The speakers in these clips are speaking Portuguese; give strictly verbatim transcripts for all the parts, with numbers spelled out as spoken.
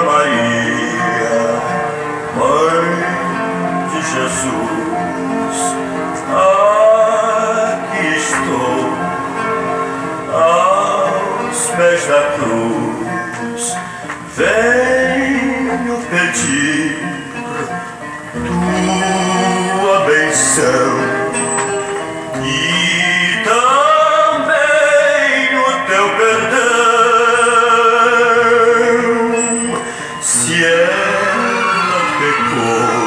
Maria, Mãe de Jesus, aqui estou aos pés da cruz, venho pedir tua benção e também o teu perdão. Se ela pecou,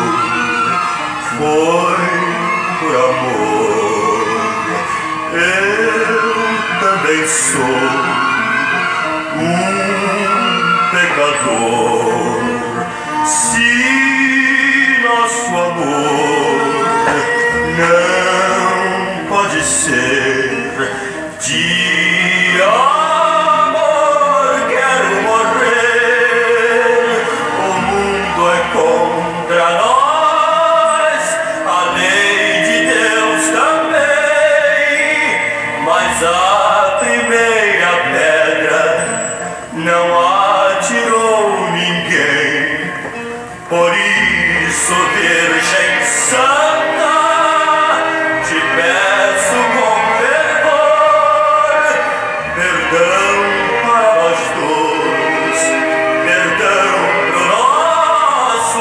foi por amor, eu também sou um pecador. Se nosso amor não pode ser de amor, quero morrer. O mundo é contra nós, a lei de Deus também, mas a primeira pedra não atirou ninguém. Por isso, Virgem Santa, te peço com fervor perdão para nós dois, perdão pro nosso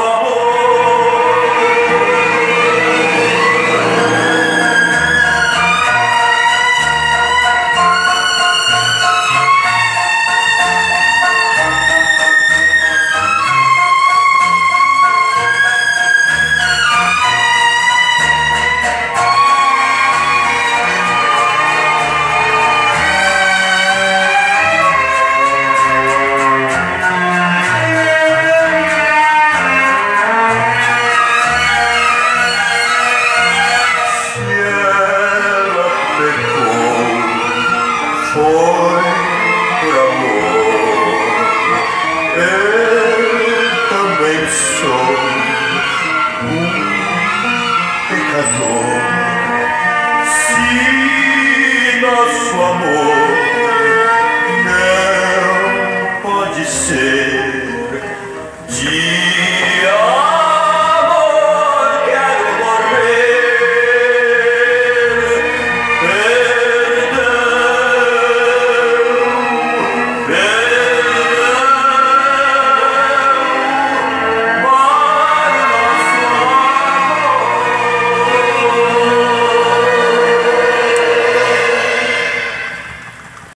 foi por amor, eu também sou um pecador. Se nosso amor não pode ser de